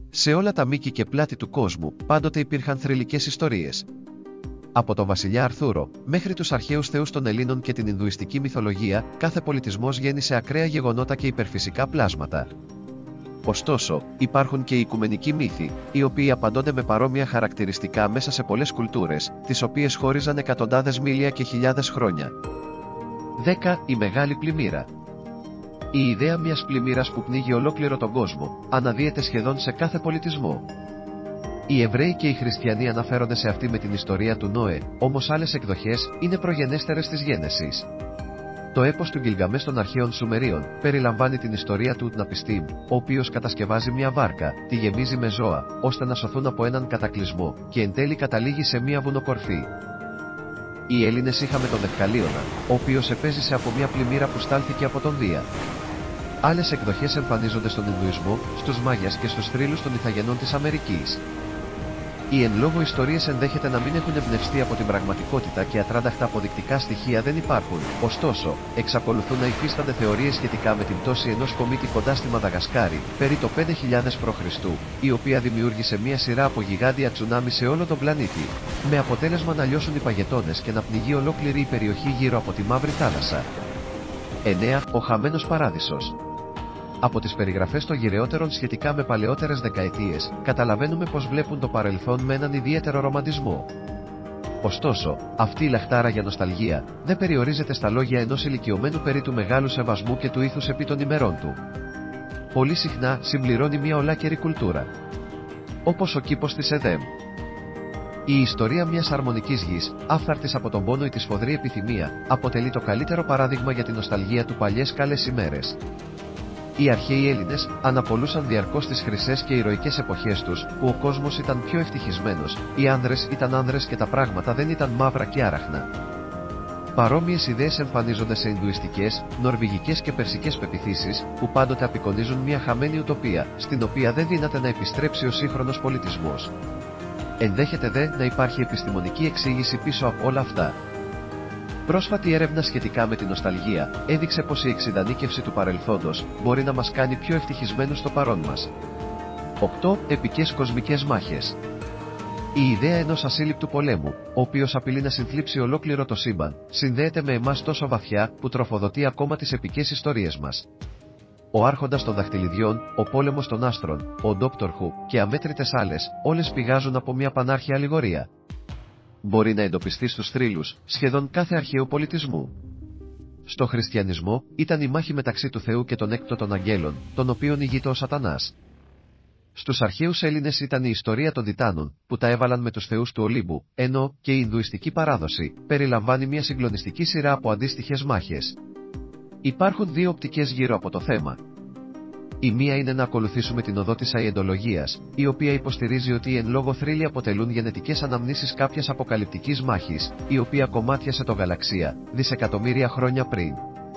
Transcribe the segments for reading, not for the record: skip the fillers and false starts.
Σε όλα τα μήκη και πλάτη του κόσμου, πάντοτε υπήρχαν θρυλικές ιστορίες. Από τον βασιλιά Αρθούρο, μέχρι τους αρχαίους θεούς των Ελλήνων και την Ινδουιστική μυθολογία, κάθε πολιτισμός γέννησε ακραία γεγονότα και υπερφυσικά πλάσματα. Ωστόσο, υπάρχουν και οι οικουμενικοί μύθοι, οι οποίοι απαντώνται με παρόμοια χαρακτηριστικά μέσα σε πολλές κουλτούρες, τις οποίες χώριζαν εκατοντάδες μίλια και χιλιάδες χρόνια. 10. Η Μεγάλη Πλημμύρα. Η ιδέα μιας πλημμύρας που πνίγει ολόκληρο τον κόσμο, αναδύεται σχεδόν σε κάθε πολιτισμό. Οι Εβραίοι και οι Χριστιανοί αναφέρονται σε αυτή με την ιστορία του Νόε, όμως άλλες εκδοχές είναι προγενέστερες της Γένεσης. Το έπος του Γκιλγκαμές των αρχαίων Σουμερίων περιλαμβάνει την ιστορία του Ουτναπιστήμ, ο οποίος κατασκευάζει μια βάρκα, τη γεμίζει με ζώα, ώστε να σωθούν από έναν κατακλυσμό, και εν τέλει καταλήγει σε μια βουνοκορφή. Οι Έλληνες είχαμε τον Δευκαλίωνα, ο οποίος επέζησε από μια πλημμύρα που στάλθηκε από τον Δία. Άλλες εκδοχές εμφανίζονται στον Ινδουισμό, στους Μάγιας και στους θρύλους των Ιθαγενών της Αμερικής. Οι εν λόγω ιστορίες ενδέχεται να μην έχουν εμπνευστεί από την πραγματικότητα και ατράνταχτα αποδεικτικά στοιχεία δεν υπάρχουν, ωστόσο, εξακολουθούν να υφίστανται θεωρίες σχετικά με την πτώση ενός κομίτη κοντά στη Μαδαγασκάρη, περί το 5000 π.Χ., η οποία δημιούργησε μια σειρά από γιγάντια τσουνάμι σε όλο τον πλανήτη, με αποτέλεσμα να λιώσουν οι παγετώνες και να πνιγεί ολόκληρη η περιοχή γύρω από τη Μαύρη Θάλασσα. 9. Ο Χαμένος Παράδεισος. Από τις περιγραφές των γυρεότερων σχετικά με παλαιότερες δεκαετίες, καταλαβαίνουμε πως βλέπουν το παρελθόν με έναν ιδιαίτερο ρομαντισμό. Ωστόσο, αυτή η λαχτάρα για νοσταλγία δεν περιορίζεται στα λόγια ενός ηλικιωμένου περί του μεγάλου σεβασμού και του ήθους επί των ημερών του. Πολύ συχνά συμπληρώνει μια ολάκερη κουλτούρα. Όπως ο κήπος της Εδέμ. Η ιστορία μιας αρμονικής γης, άφθαρτης από τον πόνο ή τη σφοδρή επιθυμία, αποτελεί το καλύτερο παράδειγμα για την νοσταλγία του παλιές καλές ημέρες. Οι αρχαίοι Έλληνες αναπολούσαν διαρκώς τις χρυσές και ηρωικές εποχές τους, που ο κόσμος ήταν πιο ευτυχισμένος, οι άνδρες ήταν άνδρες και τα πράγματα δεν ήταν μαύρα και άραχνα. Παρόμοιες ιδέες εμφανίζονται σε Ινδουιστικές, Νορβηγικές και Περσικές πεποιθήσεις, που πάντοτε απεικονίζουν μια χαμένη ουτοπία, στην οποία δεν δύναται να επιστρέψει ο σύγχρονος πολιτισμός. Ενδέχεται δε να υπάρχει επιστημονική εξήγηση πίσω από όλα αυτά. Πρόσφατη έρευνα σχετικά με την νοσταλγία έδειξε πως η εξειδανίκευση του παρελθόντος μπορεί να μας κάνει πιο ευτυχισμένους στο παρόν μας. 8. Επικές κοσμικές μάχες. Η ιδέα ενός ασύλληπτου πολέμου, ο οποίος απειλεί να συνθλίψει ολόκληρο το σύμπαν, συνδέεται με εμάς τόσο βαθιά που τροφοδοτεί ακόμα τις επικές ιστορίες μας. Ο Άρχοντας των Δαχτυλιδιών, ο Πόλεμος των Άστρων, ο Ντόκτορ Χου και αμέτρητες άλλες, όλες πηγάζουν από μια πανάρχια αλληγορία. Μπορεί να εντοπιστεί στους θρύλους σχεδόν κάθε αρχαίου πολιτισμού. Στο χριστιανισμό ήταν η μάχη μεταξύ του Θεού και των έκτοτων αγγέλων, τον οποίον ηγείται ο Σατανάς. Στους αρχαίους Έλληνες ήταν η ιστορία των Τιτάνων, που τα έβαλαν με τους θεούς του Ολύμπου, ενώ και η Ινδουιστική παράδοση περιλαμβάνει μια συγκλονιστική σειρά από αντίστοιχες μάχες. Υπάρχουν δύο οπτικές γύρω από το θέμα. Η μία είναι να ακολουθήσουμε την οδό της αιεντολογίας, η οποία υποστηρίζει ότι οι εν λόγω θρύλοι αποτελούν γενετικές αναμνήσεις κάποιας αποκαλυπτικής μάχης, η οποία κομμάτιασε το γαλαξία, δισεκατομμύρια χρόνια πριν.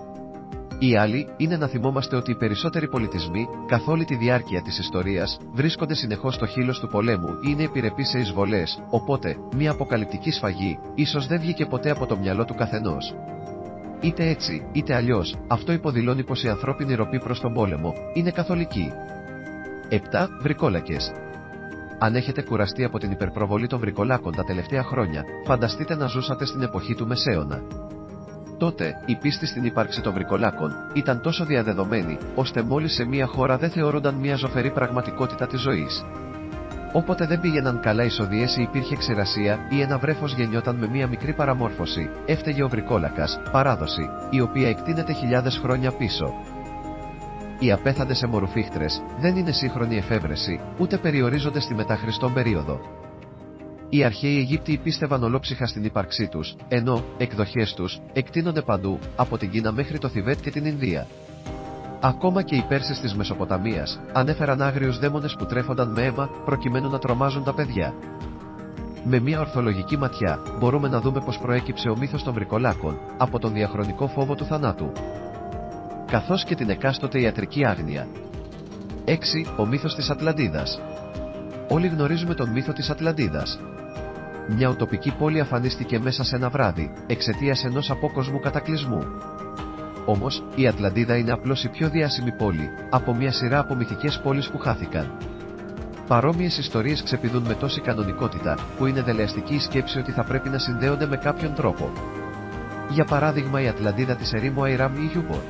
Η άλλη είναι να θυμόμαστε ότι οι περισσότεροι πολιτισμοί, καθ' όλη τη διάρκεια της ιστορίας, βρίσκονται συνεχώς στο χείλος του πολέμου ή είναι επιρρεπείς σε εισβολές, οπότε, μια αποκαλυπτική σφαγή, ίσως δεν βγήκε ποτέ από το μυαλό του καθενός. Είτε έτσι, είτε αλλιώς, αυτό υποδηλώνει πως η ανθρώπινη ροπή προς τον πόλεμο είναι καθολική. 7. Βρικόλακες. Αν έχετε κουραστεί από την υπερπροβολή των βρικολάκων τα τελευταία χρόνια, φανταστείτε να ζούσατε στην εποχή του Μεσαίωνα. Τότε, η πίστη στην ύπαρξη των βρικολάκων ήταν τόσο διαδεδομένη, ώστε μόλις σε μια χώρα δεν θεωρούνταν μια ζωφερή πραγματικότητα της ζωής. Όποτε δεν πήγαιναν καλά οι σοδιές ή υπήρχε ξηρασία ή ένα βρέφος γεννιόταν με μία μικρή παραμόρφωση, έφταιγε ο βρικόλακας, παράδοση, η οποία εκτείνεται χιλιάδες χρόνια πίσω. Οι απέθαντες αιμορρουφίχτρες δεν είναι σύγχρονη εφεύρεση, ούτε περιορίζονται στη μεταχριστόν περίοδο. Οι αρχαίοι Αιγύπτιοι πίστευαν ολόψυχα στην ύπαρξή τους, ενώ εκδοχές τους εκτείνονται παντού, από την Κίνα μέχρι το Θιβέτ και την Ινδία. Ακόμα και οι Πέρσες της Μεσοποταμίας ανέφεραν άγριους δαίμονες που τρέφονταν με αίμα προκειμένου να τρομάζουν τα παιδιά. Με μια ορθολογική ματιά μπορούμε να δούμε πως προέκυψε ο μύθος των βρικολάκων από τον διαχρονικό φόβο του θανάτου, καθώς και την εκάστοτε ιατρική άγνοια. 6. Ο μύθος της Ατλαντίδας. Όλοι γνωρίζουμε τον μύθο της Ατλαντίδας. Μια ουτοπική πόλη αφανίστηκε μέσα σε ένα βράδυ, εξαιτίας ενός απόκοσμου κατακλυσμού. Όμως, η Ατλαντίδα είναι απλώς η πιο διάσημη πόλη από μια σειρά από μυθικές πόλεις που χάθηκαν. Παρόμοιες ιστορίες ξεπηδούν με τόση κανονικότητα, που είναι δελεαστική η σκέψη ότι θα πρέπει να συνδέονται με κάποιον τρόπο. Για παράδειγμα, η Ατλαντίδα της ερήμου Αϊράμ ή Γιούμπορ.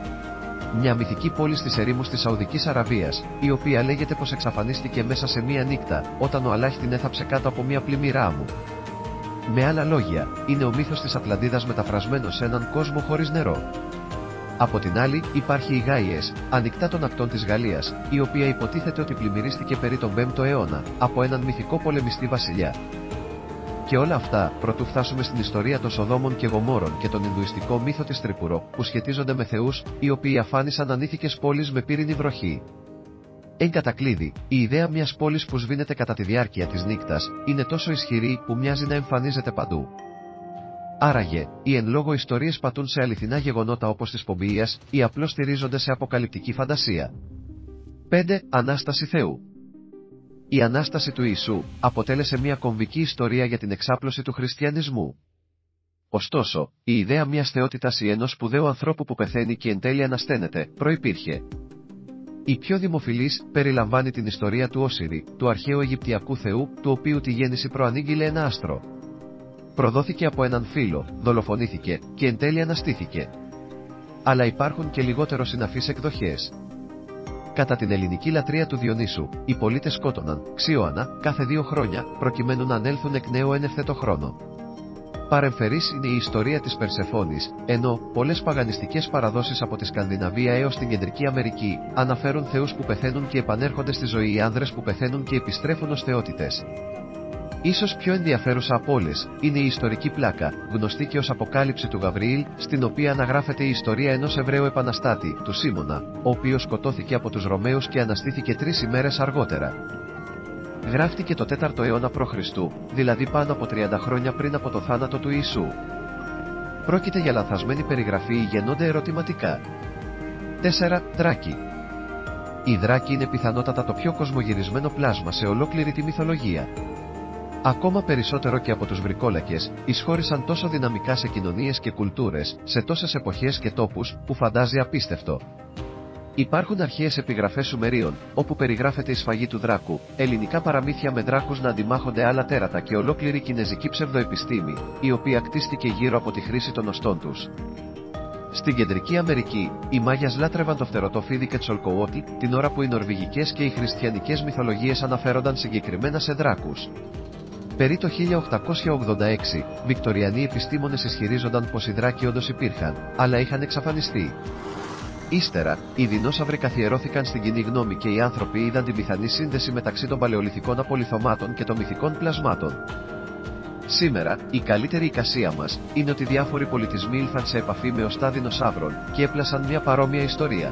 Μια μυθική πόλη στις ερήμους της Σαουδικής Αραβίας, η οποία λέγεται πως εξαφανίστηκε μέσα σε μία νύχτα, όταν ο Αλάχ την έθαψε κάτω από μία πλημμύρα άμμου. Με άλλα λόγια, είναι ο μύθος της Ατλαντίδας μεταφρασμένος σε έναν κόσμο χωρίς νερό. Από την άλλη, υπάρχει η Γάιες, ανοιχτά των ακτών της Γαλλίας, η οποία υποτίθεται ότι πλημμυρίστηκε περί τον 5ο αιώνα, από έναν μυθικό πολεμιστή βασιλιά. Και όλα αυτά, προτού φτάσουμε στην ιστορία των Σοδόμων και Γομόρων και τον Ινδουιστικό μύθο της Τρίπουρο, που σχετίζονται με θεούς, οι οποίοι αφάνισαν ανήθικες πόλεις με πύρινη βροχή. Εν κατακλείδη, η ιδέα μιας πόλης που σβήνεται κατά τη διάρκεια της νύκτας, είναι τόσο ισχυρή που μοιάζει να εμφανίζεται παντού. Άραγε, οι εν λόγω ιστορίες πατούν σε αληθινά γεγονότα όπως της Πομπιείας ή απλώς στηρίζονται σε αποκαλυπτική φαντασία. 5. Ανάσταση Θεού. Η Ανάσταση του Ιησού αποτέλεσε μια κομβική ιστορία για την εξάπλωση του χριστιανισμού. Ωστόσο, η ιδέα μιας θεότητας ή ενός σπουδαίου ανθρώπου που πεθαίνει και εν τέλει ανασταίνεται, προϋπήρχε. Η πιο δημοφιλής περιλαμβάνει την ιστορία του Όσιρη, του αρχαίου Αιγυπτιακού θεού, του οποίου τη γέννηση προανήγγειλε ένα άστρο. Προδόθηκε από έναν φίλο, δολοφονήθηκε και εν τέλει αναστήθηκε. Αλλά υπάρχουν και λιγότερο συναφείς εκδοχές. Κατά την ελληνική λατρεία του Διονύσου, οι πολίτες σκότωναν ξύωανα κάθε 2 χρόνια, προκειμένου να ανέλθουν εκ νέου εν ευθέτω χρόνο. Παρεμφερής είναι η ιστορία της Περσεφόνης, ενώ πολλές παγανιστικές παραδόσεις από τη Σκανδιναβία έως την Κεντρική Αμερική αναφέρουν θεούς που πεθαίνουν και επανέρχονται στη ζωή ή άνδρες που πεθαίνουν και επιστρέφουν ως θεότητες. Ίσως πιο ενδιαφέρουσα από όλες είναι η ιστορική πλάκα, γνωστή και ως Αποκάλυψη του Γαβριήλ, στην οποία αναγράφεται η ιστορία ενός Εβραίου επαναστάτη, του Σίμωνα, ο οποίος σκοτώθηκε από τους Ρωμαίους και αναστήθηκε 3 ημέρες αργότερα. Γράφτηκε το 4ο αιώνα π.Χ., δηλαδή πάνω από 30 χρόνια πριν από το θάνατο του Ιησού. Πρόκειται για λανθασμένη περιγραφή ή γεννώνται ερωτηματικά. 4. Δράκοι. Οι δράκοι είναι πιθανότατα το πιο κοσμογυρισμένο πλάσμα σε ολόκληρη τη μυθολογία. Ακόμα περισσότερο και από τους βρικόλακες, εισχώρησαν τόσο δυναμικά σε κοινωνίες και κουλτούρες, σε τόσες εποχές και τόπους, που φαντάζει απίστευτο. Υπάρχουν αρχαίες επιγραφές Σουμερίων, όπου περιγράφεται η σφαγή του δράκου, ελληνικά παραμύθια με δράκους να αντιμάχονται άλλα τέρατα και ολόκληρη κινεζική ψευδοεπιστήμη, η οποία κτίστηκε γύρω από τη χρήση των οστών τους. Στην Κεντρική Αμερική, οι Μάγιας λάτρευαν το φτερωτό φίδι Κετσολκοούτλ, την ώρα που οι νορβηγικές και οι χριστιανικές μυθολογίες αναφέρονταν συγκεκριμένα σε δράκους. Περί το 1886, βικτοριανοί επιστήμονες ισχυρίζονταν πως οι δράκοι όντως υπήρχαν, αλλά είχαν εξαφανιστεί. Ύστερα, οι δεινόσαυροι καθιερώθηκαν στην κοινή γνώμη και οι άνθρωποι είδαν την πιθανή σύνδεση μεταξύ των παλαιολιθικών απολιθωμάτων και των μυθικών πλασμάτων. Σήμερα, η καλύτερη εικασία μας είναι ότι διάφοροι πολιτισμοί ήλθαν σε επαφή με οστά δεινοσαύρων και έπλασαν μια παρόμοια ιστορία.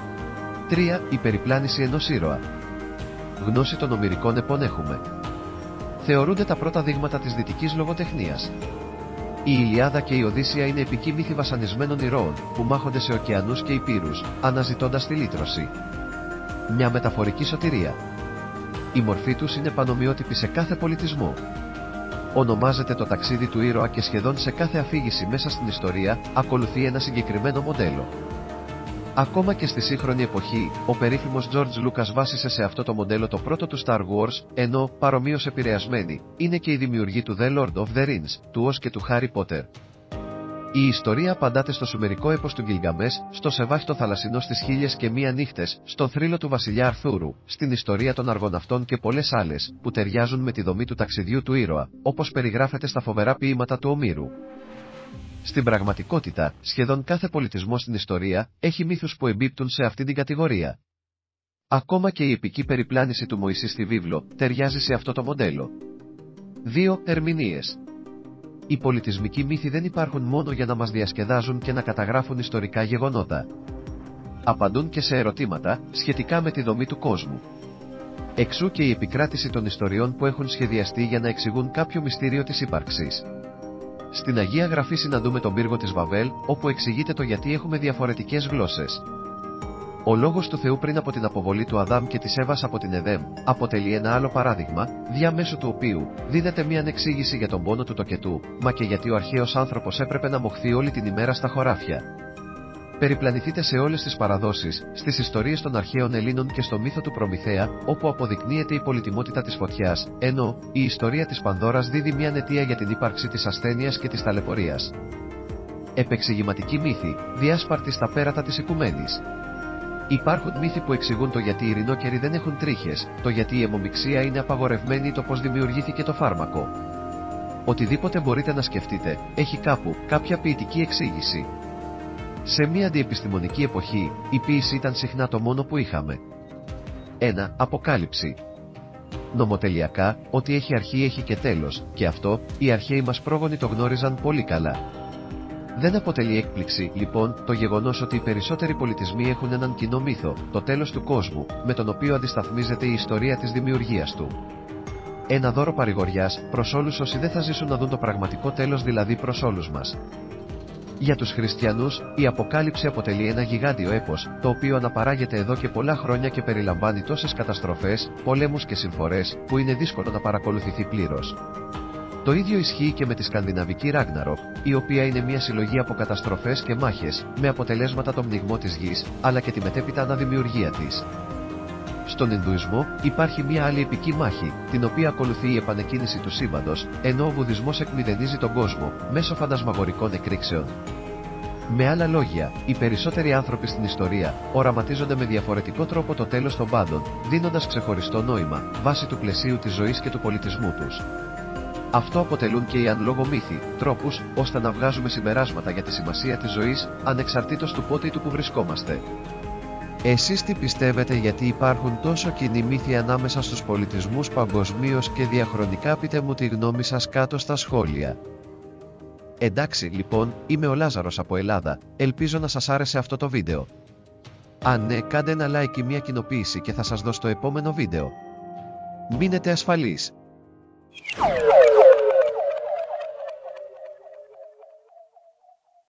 3. Η περιπλάνηση ενός ήρωα. Γνώση των ομηρικών επών έχουμε. Θεωρούνται τα πρώτα δείγματα της δυτικής λογοτεχνίας. Η Ηλιάδα και η Οδύσσεια είναι επικοί μύθοι βασανισμένων ηρώων, που μάχονται σε ωκεανούς και υπήρους, αναζητώντας τη λύτρωση. Μια μεταφορική σωτηρία. Η μορφή τους είναι πανομοιότυπη σε κάθε πολιτισμό. Ονομάζεται το ταξίδι του ήρωα και σχεδόν σε κάθε αφήγηση μέσα στην ιστορία, ακολουθεί ένα συγκεκριμένο μοντέλο. Ακόμα και στη σύγχρονη εποχή, ο περίφημος George Lucas βάσισε σε αυτό το μοντέλο το πρώτο του Star Wars, ενώ, παρομοίως επηρεασμένοι, είναι και οι δημιουργοί του The Lord of the Rings, του Oz και του Harry Potter. Η ιστορία απαντάται στο σουμερικό έπος του Γκιλγκαμές, στο Σεβάχ το θαλασσινό στις 1001 νύχτες, στον θρύλο του βασιλιά Αρθούρου, στην ιστορία των Αργοναυτών και πολλές άλλες, που ταιριάζουν με τη δομή του ταξιδιού του ήρωα, όπως περιγράφεται στα φοβερά ποίηματα του Ομήρου. Στην πραγματικότητα, σχεδόν κάθε πολιτισμός στην ιστορία έχει μύθους που εμπίπτουν σε αυτήν την κατηγορία. Ακόμα και η επική περιπλάνηση του Μωυσή στη βίβλο ταιριάζει σε αυτό το μοντέλο. 2. Ερμηνείες. Οι πολιτισμικοί μύθοι δεν υπάρχουν μόνο για να μας διασκεδάζουν και να καταγράφουν ιστορικά γεγονότα. Απαντούν και σε ερωτήματα σχετικά με τη δομή του κόσμου. Εξού και η επικράτηση των ιστοριών που έχουν σχεδιαστεί για να εξηγούν κάποιο μυστήριο της ύπαρξης. Στην Αγία Γραφή συναντούμε τον πύργο της Βαβέλ, όπου εξηγείται το γιατί έχουμε διαφορετικές γλώσσες. Ο λόγος του Θεού πριν από την αποβολή του Αδάμ και της Εύας από την Εδέμ αποτελεί ένα άλλο παράδειγμα, διαμέσου του οποίου δίδεται μια ανεξήγηση για τον πόνο του τοκετού, μα και γιατί ο αρχαίος άνθρωπος έπρεπε να μοχθεί όλη την ημέρα στα χωράφια. Περιπλανηθείτε σε όλες τις παραδόσεις, στις ιστορίες των αρχαίων Ελλήνων και στο μύθο του Προμηθέα, όπου αποδεικνύεται η πολυτιμότητα της φωτιάς, ενώ η ιστορία της Πανδώρας δίδει μια αιτία για την ύπαρξη της ασθένειας και της ταλαιπωρίας. Επεξηγηματική μύθη, διάσπαρτη στα πέρατα της οικουμένης. Υπάρχουν μύθοι που εξηγούν το γιατί οι ρινόκεροι δεν έχουν τρίχες, το γιατί η αιμομιξία είναι απαγορευμένη ή το πώς δημιουργήθηκε το φάρμακο. Οτιδήποτε μπορείτε να σκεφτείτε, έχει κάπου κάποια ποιητική εξήγηση. Σε μια αντιεπιστημονική εποχή, η ποίηση ήταν συχνά το μόνο που είχαμε. 1. Αποκάλυψη. Νομοτελειακά, ό,τι έχει αρχή έχει και τέλος, και αυτό, οι αρχαίοι μας πρόγονοι το γνώριζαν πολύ καλά. Δεν αποτελεί έκπληξη, λοιπόν, το γεγονός ότι οι περισσότεροι πολιτισμοί έχουν έναν κοινό μύθο, το τέλος του κόσμου, με τον οποίο αντισταθμίζεται η ιστορία της δημιουργίας του. Ένα δώρο παρηγοριάς προς όλους όσοι δεν θα ζήσουν να δουν το πραγματικό τέλος, δηλαδή προς όλους μας. Για τους χριστιανούς, η Αποκάλυψη αποτελεί ένα γιγάντιο έπος, το οποίο αναπαράγεται εδώ και πολλά χρόνια και περιλαμβάνει τόσες καταστροφές, πολέμους και συμφορές, που είναι δύσκολο να παρακολουθηθεί πλήρως. Το ίδιο ισχύει και με τη σκανδιναβική Ragnarok, η οποία είναι μια συλλογή από καταστροφές και μάχες, με αποτελέσματα τον πνιγμό της γης, αλλά και τη μετέπειτα αναδημιουργία της. Στον Ινδουισμό υπάρχει μια άλλη επική μάχη, την οποία ακολουθεί η επανεκκίνηση του σύμπαντος, ενώ ο Βουδισμός εκμηδενίζει τον κόσμο, μέσω φαντασμαγορικών εκρήξεων. Με άλλα λόγια, οι περισσότεροι άνθρωποι στην ιστορία οραματίζονται με διαφορετικό τρόπο το τέλος των πάντων, δίνοντας ξεχωριστό νόημα, βάσει του πλαισίου της ζωής και του πολιτισμού τους. Αυτό αποτελούν και οι αν λόγω μύθοι, τρόπους, ώστε να βγάζουμε συμπεράσματα για τη σημασία της ζωής, ανεξαρτήτως του πότε ή του που βρισκόμαστε. Εσείς τι πιστεύετε, γιατί υπάρχουν τόσο κοινοί μύθοι ανάμεσα στους πολιτισμούς παγκοσμίως και διαχρονικά? Πείτε μου τη γνώμη σας κάτω στα σχόλια. Εντάξει λοιπόν, είμαι ο Λάζαρος από Ελλάδα, ελπίζω να σας άρεσε αυτό το βίντεο. Αν ναι, κάντε ένα like ή μια κοινοποίηση και θα σας δω στο επόμενο βίντεο. Μείνετε ασφαλείς.